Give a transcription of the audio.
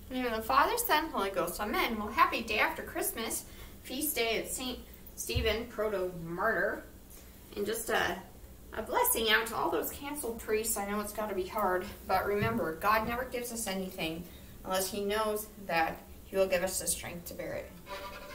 In the name of the Father, Son, Holy Ghost, Amen. Well, happy day after Christmas, feast day of St. Stephen, proto-martyr, and just a blessing out to all those canceled priests. I know it's got to be hard, but remember, God never gives us anything unless He knows that He will give us the strength to bear it.